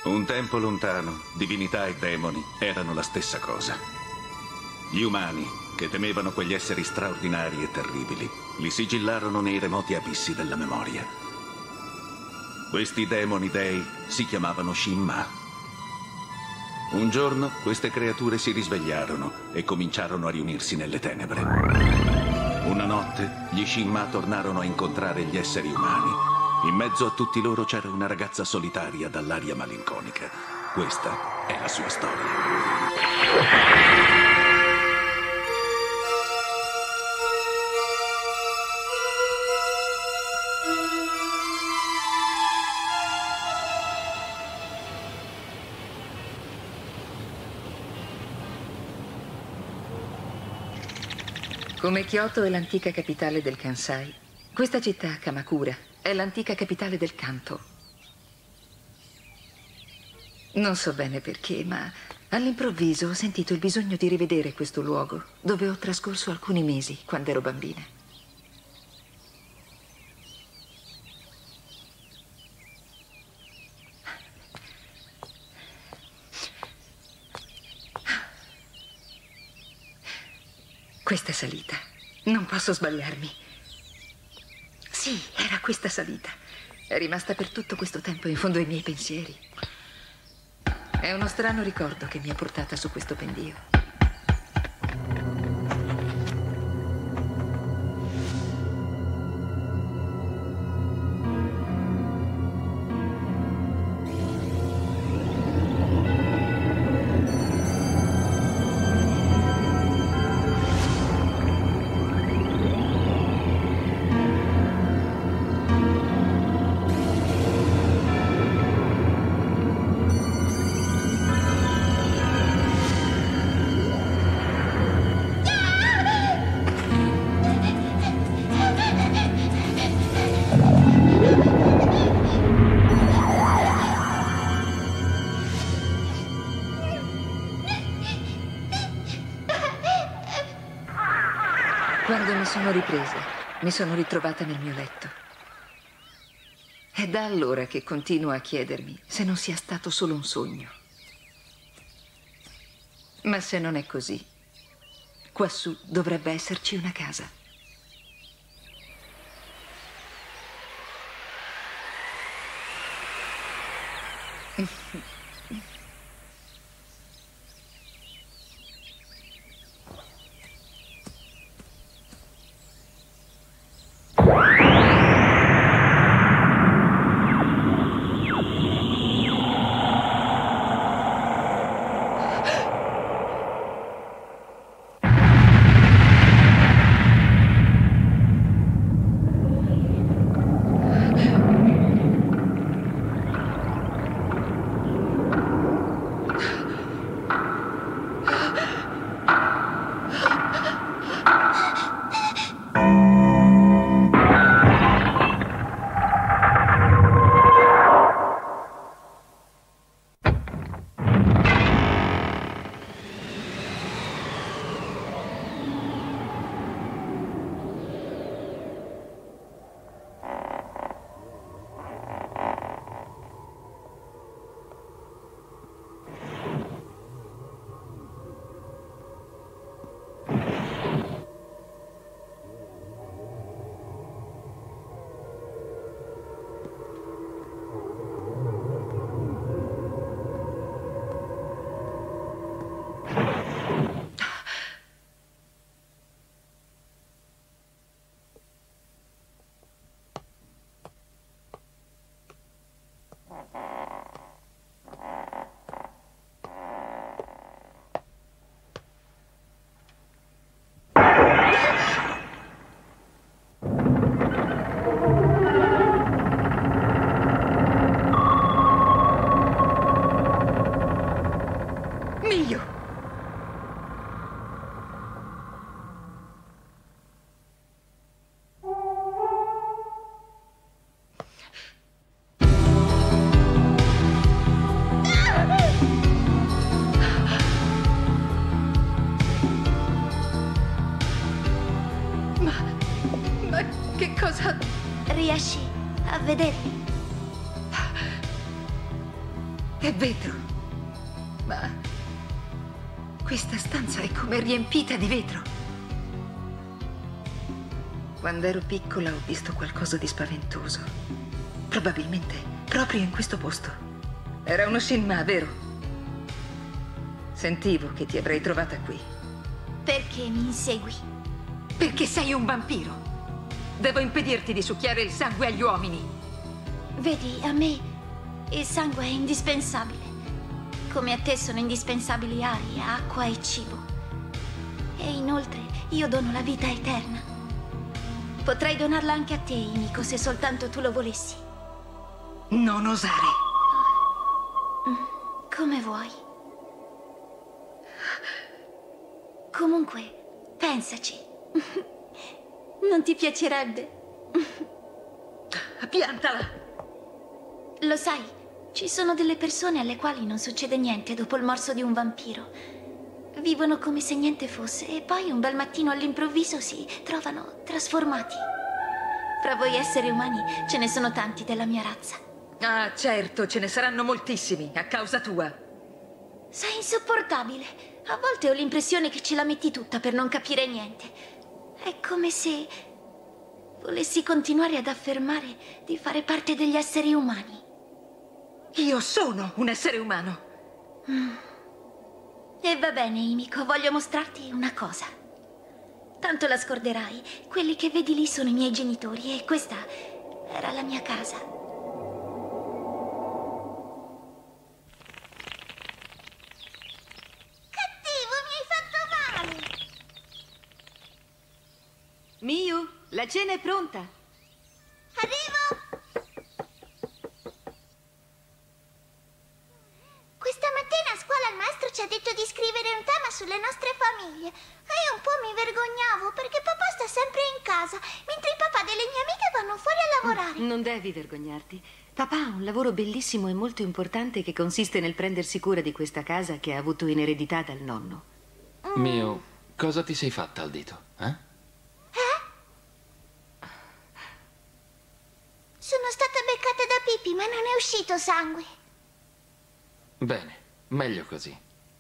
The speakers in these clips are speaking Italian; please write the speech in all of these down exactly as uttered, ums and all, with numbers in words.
Un tempo lontano, divinità e demoni erano la stessa cosa. Gli umani, che temevano quegli esseri straordinari e terribili, li sigillarono nei remoti abissi della memoria. Questi demoni dei si chiamavano Shin'ma. Un giorno queste creature si risvegliarono e cominciarono a riunirsi nelle tenebre. Una notte gli Shin'ma tornarono a incontrare gli esseri umani. In mezzo a tutti loro c'era una ragazza solitaria dall'aria malinconica. Questa è la sua storia. Come Kyoto è l'antica capitale del Kansai, questa città, Kamakura, è l'antica capitale del Kanto. Non so bene perché, ma all'improvviso ho sentito il bisogno di rivedere questo luogo, dove ho trascorso alcuni mesi quando ero bambina. Questa salita. Non posso sbagliarmi. Sì, era questa salita. È rimasta per tutto questo tempo in fondo ai miei pensieri. È uno strano ricordo che mi ha portata su questo pendio. Quando mi sono ripresa, mi sono ritrovata nel mio letto. È da allora che continuo a chiedermi se non sia stato solo un sogno. Ma se non è così, quassù dovrebbe esserci una casa. Che cosa? Riesci a vedermi? È vetro. Ma questa stanza è come riempita di vetro. Quando ero piccola ho visto qualcosa di spaventoso. Probabilmente proprio in questo posto. Era uno Shinma, vero? Sentivo che ti avrei trovata qui. Perché mi insegui? Perché sei un vampiro. Devo impedirti di succhiare il sangue agli uomini. Vedi, a me il sangue è indispensabile. Come a te sono indispensabili aria, acqua e cibo. E inoltre io dono la vita eterna. Potrei donarla anche a te, Himiko, se soltanto tu lo volessi. Non osare. Come vuoi. Comunque, pensaci. Non ti piacerebbe? Piantala! Lo sai, ci sono delle persone alle quali non succede niente dopo il morso di un vampiro. Vivono come se niente fosse e poi un bel mattino all'improvviso si trovano trasformati. Fra voi esseri umani ce ne sono tanti della mia razza. Ah, certo, ce ne saranno moltissimi, a causa tua. Sei insopportabile. A volte ho l'impressione che ce la metti tutta per non capire niente. È come se volessi continuare ad affermare di fare parte degli esseri umani. Io sono un essere umano. Mm. E va bene, Himiko, voglio mostrarti una cosa. Tanto la scorderai. Quelli che vedi lì sono i miei genitori e questa era la mia casa. Cattivo, mi hai fatto male! Miu, la cena è pronta. Arrivo! Questa mattina a scuola il maestro ci ha detto di scrivere un tema sulle nostre famiglie. E io un po' mi vergognavo perché papà sta sempre in casa, mentre i papà delle mie amiche vanno fuori a lavorare. Non devi vergognarti. Papà ha un lavoro bellissimo e molto importante che consiste nel prendersi cura di questa casa che ha avuto in eredità dal nonno. Mm. Mio, cosa ti sei fatta al dito, eh? Sono stata beccata da Pippi, ma non è uscito sangue. Bene, meglio così.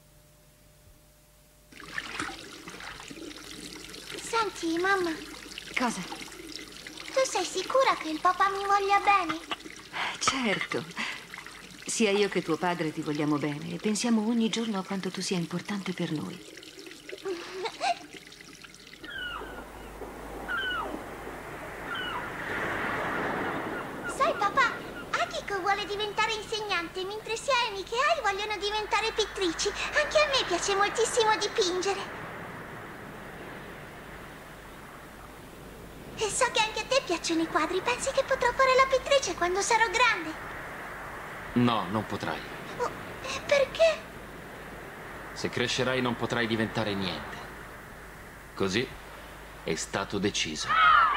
Senti, mamma. Cosa? Tu sei sicura che il papà mi voglia bene? Certo. Sia io che tuo padre ti vogliamo bene e pensiamo ogni giorno a quanto tu sia importante per noi. Vuole diventare insegnante, mentre sia Amy che Ai vogliono diventare pittrici. Anche a me piace moltissimo dipingere. E so che anche a te piacciono i quadri. Pensi che potrò fare la pittrice quando sarò grande? No, non potrai. Oh, perché? Se crescerai non potrai diventare niente. Così è stato deciso.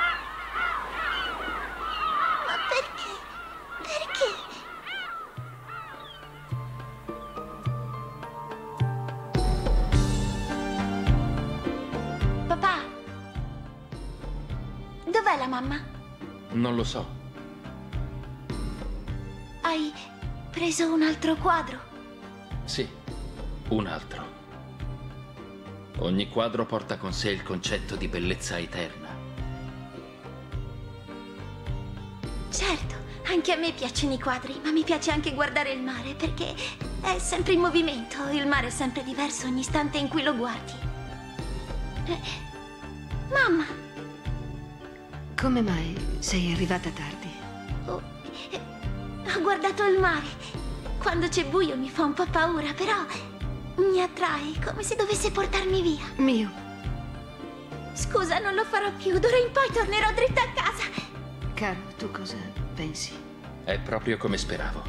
Dov'è la mamma? Non lo so. Hai preso un altro quadro? Sì, un altro. Ogni quadro porta con sé il concetto di bellezza eterna. Certo, anche a me piacciono i quadri, ma mi piace anche guardare il mare perché è sempre in movimento. Il mare è sempre diverso ogni istante in cui lo guardi. Eh, mamma! Come mai sei arrivata tardi? Oh, eh, ho guardato il mare. Quando c'è buio mi fa un po' paura, però mi attrae, come se dovesse portarmi via. Mio. Scusa, non lo farò più. D'ora in poi tornerò dritta a casa. Caro, tu cosa pensi? È proprio come speravo.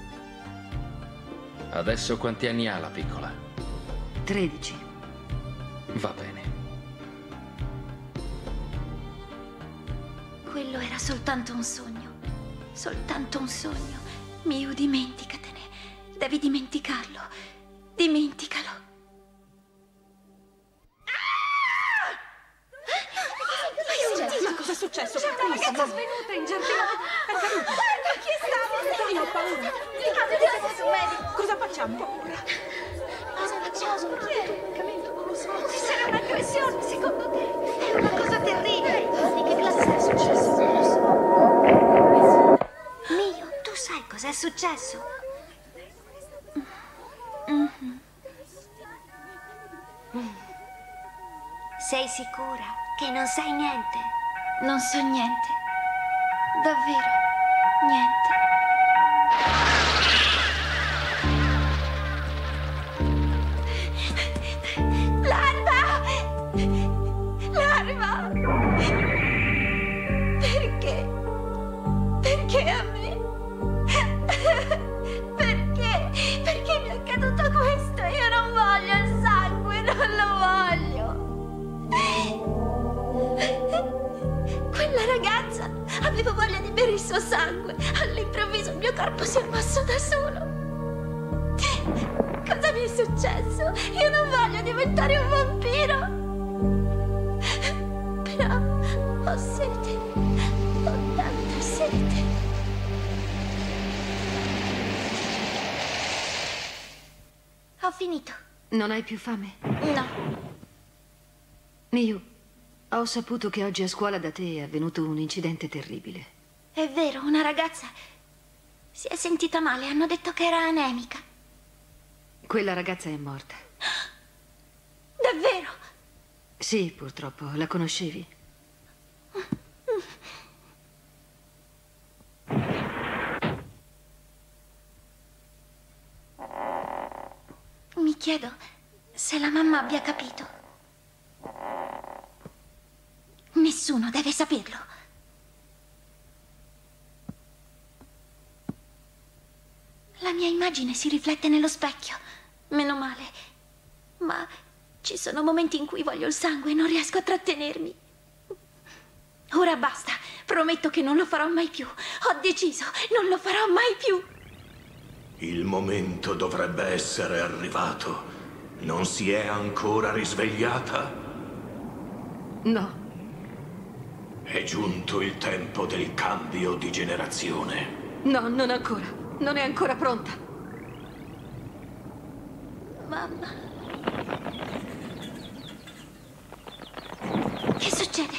Adesso quanti anni ha la piccola? Tredici. Va bene. Quello era soltanto un sogno. Soltanto un sogno. Miu, dimenticatene. Devi dimenticarlo. Dimenticalo. Ma cosa è successo? C'è una ragazza svenuta in giardino. È caduta. Guarda chi stava! Dai, ho paura. Cosa facciamo? Paura. Cosa facciamo? Non lo so. Può essere un'aggressione, secondo te? È una cosa terribile. Di che classe è successo? Non lo so. Mio, tu sai cos'è successo? Mm-hmm. Sei sicura che non sai niente? Non so niente. Davvero, niente. Larva! Larva! Perché? Perché a me? Perché? Perché mi è accaduto questo? Io non voglio il sangue, non lo voglio. Quella ragazza, avevo voglia di bere il suo sangue. All'improvviso il mio corpo si è mosso da solo. Cosa mi è successo? Io non voglio diventare un vampiro. Però ho sete. Ho tanta sete. Ho finito. Non hai più fame? No. Miu, ho saputo che oggi a scuola da te è avvenuto un incidente terribile. È vero, una ragazza si è sentita male. Hanno detto che era anemica. Quella ragazza è morta. Davvero? Sì, purtroppo. La conoscevi? Mi chiedo se la mamma abbia capito. Nessuno deve saperlo. La mia immagine si riflette nello specchio. Meno male. Ma ci sono momenti in cui voglio il sangue e non riesco a trattenermi. Ora basta. Prometto che non lo farò mai più. Ho deciso, non lo farò mai più. Il momento dovrebbe essere arrivato. Non si è ancora risvegliata? No. È giunto il tempo del cambio di generazione. No, non ancora. Non è ancora pronta. Mamma. Che succede?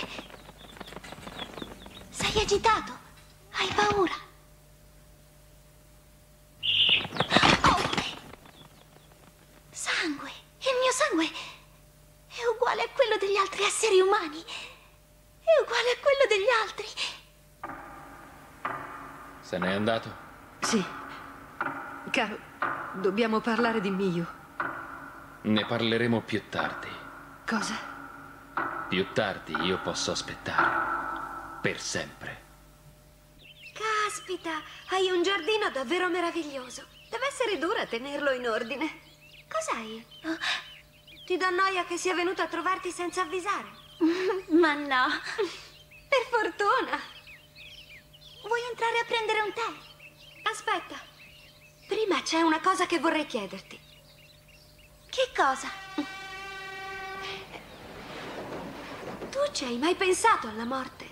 Sei agitato? Hai paura? Sangue! Il mio sangue è uguale a quello degli altri esseri umani. È uguale a quello degli altri. Se n'è andato? Sì. Caro, dobbiamo parlare di Miu. Ne parleremo più tardi. Cosa? Più tardi io posso aspettare. Per sempre. Caspita, hai un giardino davvero meraviglioso. Deve essere dura tenerlo in ordine. Cos'hai? Ti dà noia che sia venuto a trovarti senza avvisare? Ma no. Per fortuna. Vuoi entrare a prendere un tè? Aspetta. Prima c'è una cosa che vorrei chiederti. Che cosa? Tu ci hai mai pensato alla morte?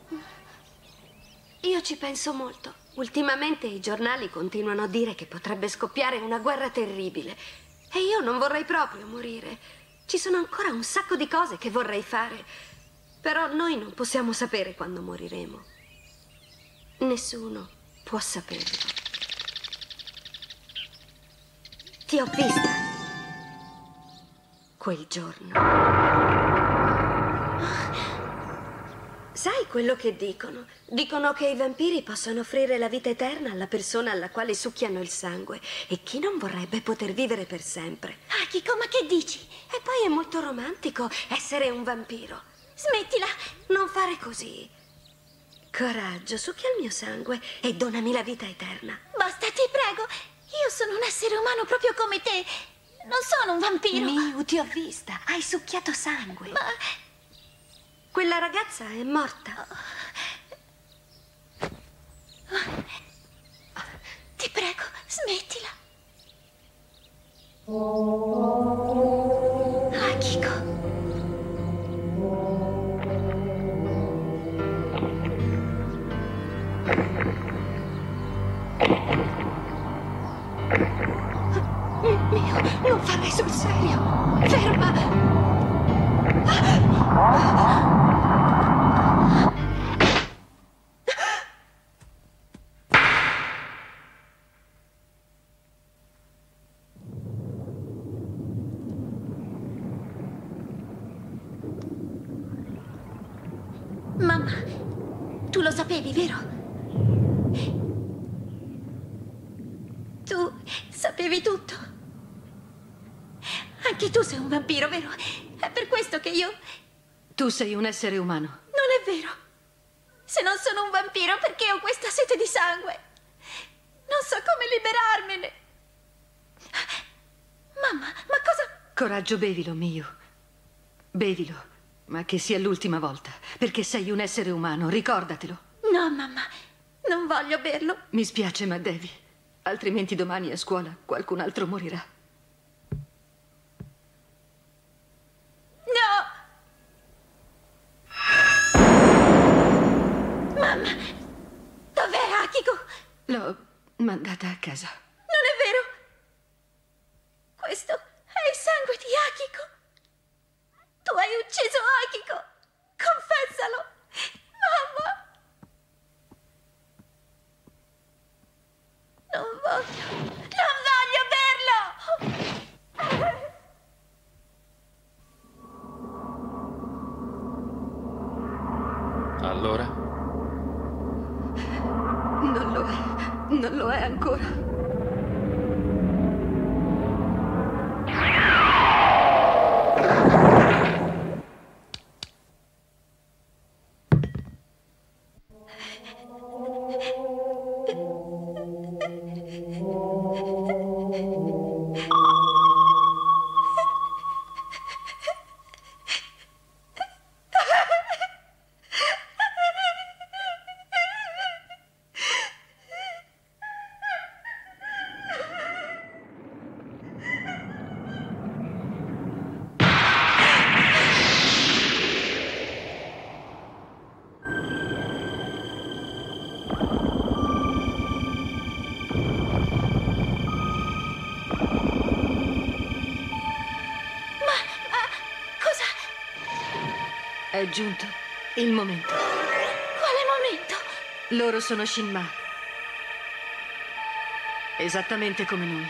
Io ci penso molto. Ultimamente i giornali continuano a dire che potrebbe scoppiare una guerra terribile. E io non vorrei proprio morire. Ci sono ancora un sacco di cose che vorrei fare. Però noi non possiamo sapere quando moriremo. Nessuno può saperlo. Ti ho vista quel giorno. Sai quello che dicono? Dicono che i vampiri possono offrire la vita eterna alla persona alla quale succhiano il sangue. E chi non vorrebbe poter vivere per sempre? Akiko, ma che dici? E poi è molto romantico essere un vampiro. Smettila! Non fare così. Coraggio, succhia il mio sangue e donami la vita eterna. Basta, ti prego. Io sono un essere umano proprio come te. Non sono un vampiro. Miu, ti ho vista. Hai succhiato sangue. Ma... Quella ragazza è morta. Ti prego, smettila. Akiko. Mio, non farei sul serio. Ferma! Mamma, tu lo sapevi, vero? Tu sapevi tutto. Anche tu sei un vampiro, vero? È per questo che io... Tu sei un essere umano. Non è vero. Se non sono un vampiro, perché ho questa sete di sangue? Non so come liberarmene. Mamma, ma cosa... Coraggio, bevilo, Mio. Bevilo. Ma che sia l'ultima volta, perché sei un essere umano, ricordatelo. No, mamma, non voglio berlo. Mi spiace, ma devi. Altrimenti domani a scuola qualcun altro morirà. No! Mamma, dov'è Akiko? L'ho mandata a casa. Non è vero. Questo è il sangue di Akiko. Tu hai ucciso Akiko! Confessalo! Mamma! Non voglio... Non voglio berlo! Allora? Non lo è. Non lo è ancora. È giunto il momento. Quale momento? Loro sono Shinma. Esattamente come noi.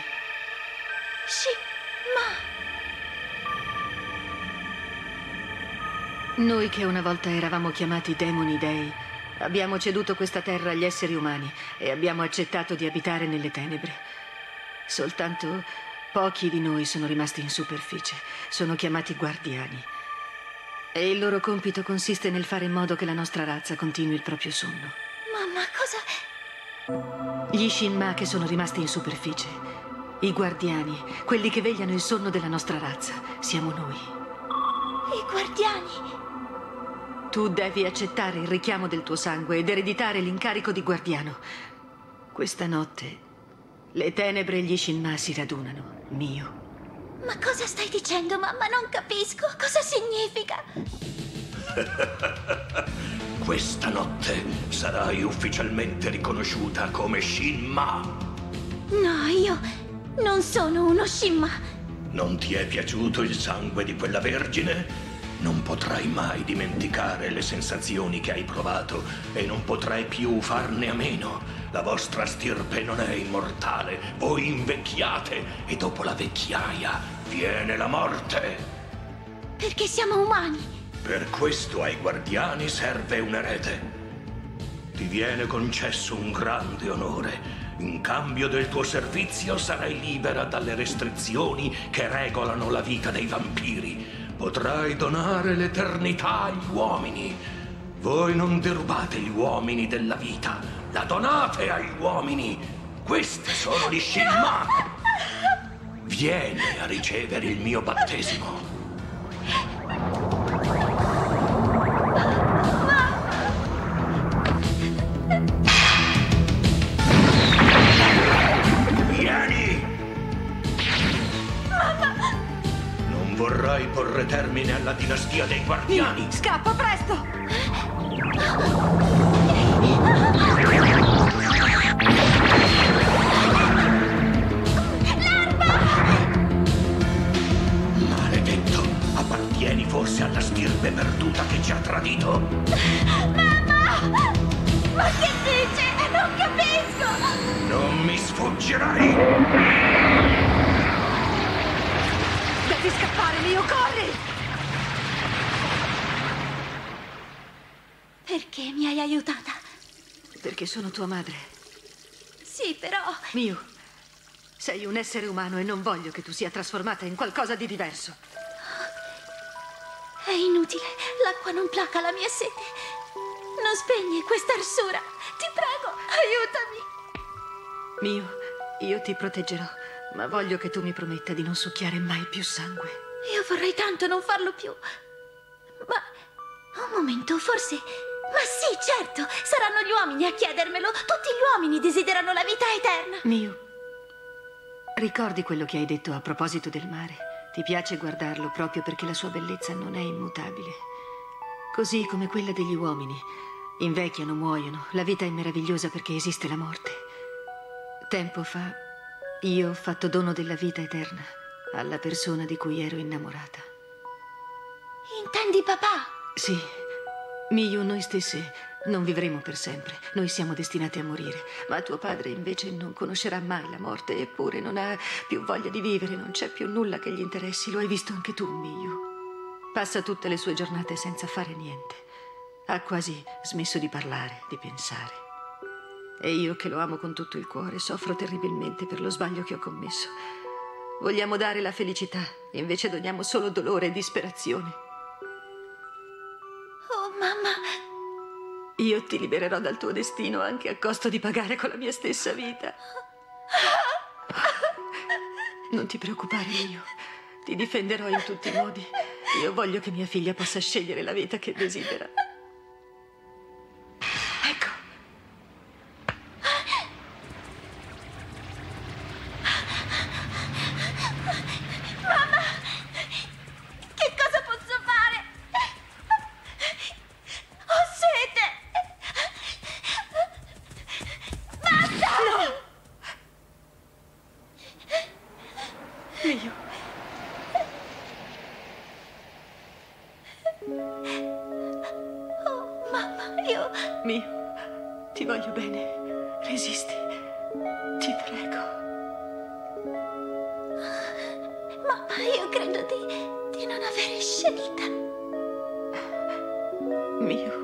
Shinma. Noi che una volta eravamo chiamati demoni dei, abbiamo ceduto questa terra agli esseri umani e abbiamo accettato di abitare nelle tenebre. Soltanto pochi di noi sono rimasti in superficie. Sono chiamati guardiani. E il loro compito consiste nel fare in modo che la nostra razza continui il proprio sonno. Mamma, cosa... Gli Shinma che sono rimasti in superficie, i guardiani, quelli che vegliano il sonno della nostra razza, siamo noi. I guardiani? Tu devi accettare il richiamo del tuo sangue ed ereditare l'incarico di guardiano. Questa notte le tenebre e gli Shinma si radunano, Mio. Ma cosa stai dicendo, mamma? Non capisco. Cosa significa? Questa notte sarai ufficialmente riconosciuta come Shinma. No, io non sono uno Shinma. Non ti è piaciuto il sangue di quella vergine? Non potrai mai dimenticare le sensazioni che hai provato e non potrai più farne a meno. La vostra stirpe non è immortale. Voi invecchiate e dopo la vecchiaia viene la morte. Perché siamo umani. Per questo ai guardiani serve un erede. Ti viene concesso un grande onore. In cambio del tuo servizio sarai libera dalle restrizioni che regolano la vita dei vampiri. Potrai donare l'eternità agli uomini. Voi non derubate gli uomini della vita, la donate agli uomini. Questi sono gli Shinma. Vieni a ricevere il mio battesimo. Vorrai porre termine alla dinastia dei guardiani. Scappa, presto! mangerai! Devi scappare, Mio, corri! Perché mi hai aiutata? Perché sono tua madre. Sì, però... Mio, sei un essere umano e non voglio che tu sia trasformata in qualcosa di diverso. È inutile. L'acqua non placa la mia sete. Non spegne questa arsura. Ti prego, aiutami. Mio, io ti proteggerò, ma voglio che tu mi prometta di non succhiare mai più sangue. Io vorrei tanto non farlo più. Ma... un momento, forse... Ma sì, certo! Saranno gli uomini a chiedermelo. Tutti gli uomini desiderano la vita eterna. Mio, ricordi quello che hai detto a proposito del mare? Ti piace guardarlo proprio perché la sua bellezza non è immutabile. Così come quella degli uomini. Invecchiano, muoiono. La vita è meravigliosa perché esiste la morte. Tempo fa io ho fatto dono della vita eterna alla persona di cui ero innamorata. Intendi papà? Sì. Miyu, noi stesse non vivremo per sempre. Noi siamo destinati a morire. Ma tuo padre invece non conoscerà mai la morte, eppure non ha più voglia di vivere, non c'è più nulla che gli interessi. Lo hai visto anche tu, Miyu. Passa tutte le sue giornate senza fare niente. Ha quasi smesso di parlare, di pensare. E io, che lo amo con tutto il cuore, soffro terribilmente per lo sbaglio che ho commesso. Vogliamo dare la felicità, invece doniamo solo dolore e disperazione. Mamma, io ti libererò dal tuo destino anche a costo di pagare con la mia stessa vita. Non ti preoccupare, Mio. Ti difenderò in tutti i modi. Io voglio che mia figlia possa scegliere la vita che desidera. Ecco. Mamma, che cosa posso fare? Ho sete! Basta! No! Mio. Oh, mamma, io... Mio, ti voglio bene. Resisti. Ti prego. Mamma, io credo di, di non avere scelta. Mio.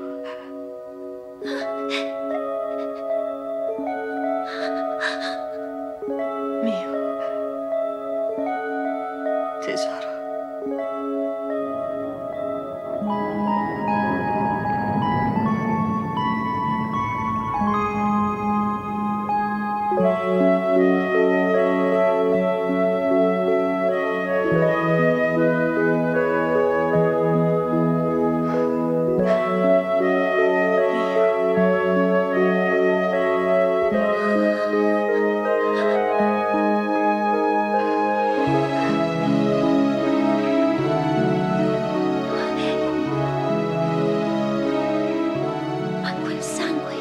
Mio. Tesoro. Ma quel sangue...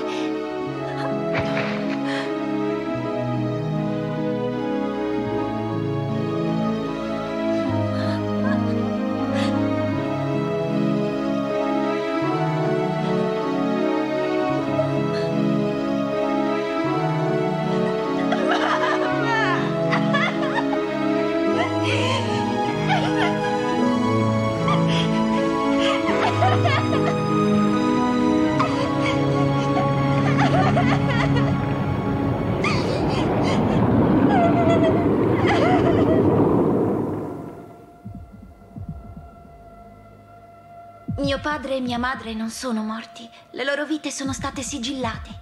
Mio padre e mia madre non sono morti. Le loro vite sono state sigillate.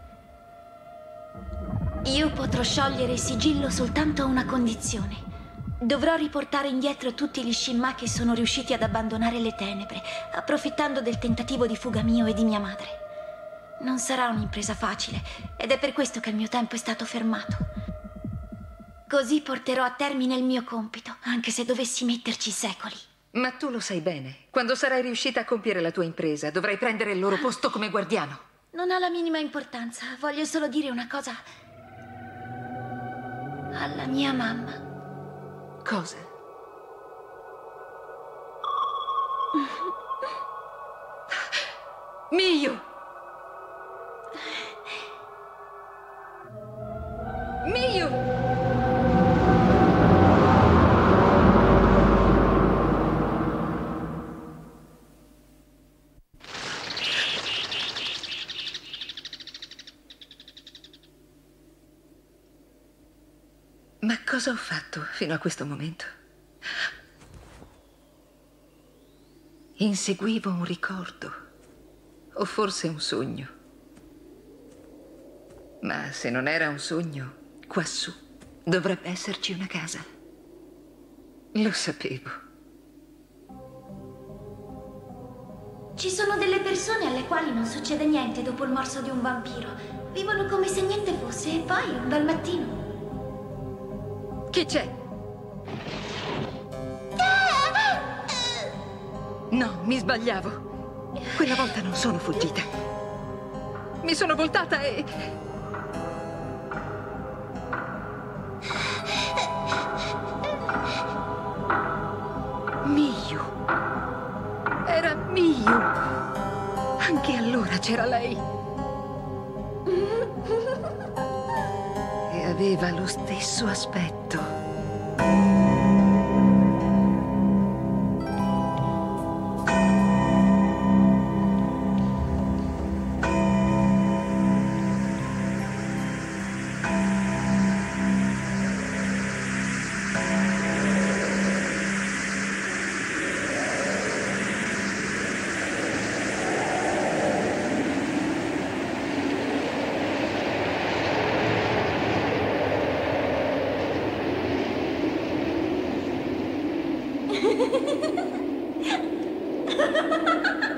Io potrò sciogliere il sigillo soltanto a una condizione. Dovrò riportare indietro tutti gli Shinma che sono riusciti ad abbandonare le tenebre, approfittando del tentativo di fuga mio e di mia madre. Non sarà un'impresa facile, ed è per questo che il mio tempo è stato fermato. Così porterò a termine il mio compito, anche se dovessi metterci secoli. Ma tu lo sai bene. Quando sarai riuscita a compiere la tua impresa, dovrai prendere il loro posto come guardiano. Non ha la minima importanza. Voglio solo dire una cosa alla mia mamma. Cosa? Mio! Miyu! Ma cosa ho fatto fino a questo momento? Inseguivo un ricordo, o forse un sogno. Ma se non era un sogno, quassù dovrebbe esserci una casa. Lo sapevo. Ci sono delle persone alle quali non succede niente dopo il morso di un vampiro. Vivono come se niente fosse e poi un bel mattino. Chi c'è? No, mi sbagliavo. Quella volta non sono fuggita. Mi sono voltata e... Miyu. Era Miyu. Anche allora c'era lei. E aveva lo stesso aspetto. Ha ha ha ha!